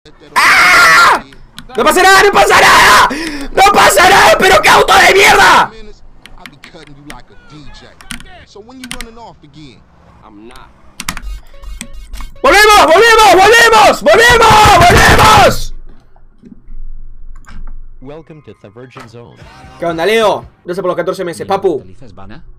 ¡Ah! ¡No pasa nada! ¡No pasa nada! ¡No pasa nada! ¡Pero qué auto de mierda! ¡Volvemos! ¡Volvemos! ¡Volvemos! ¡Volvemos! ¡Volvemos! ¿Qué onda, Leo? Gracias por los 14 meses, papu.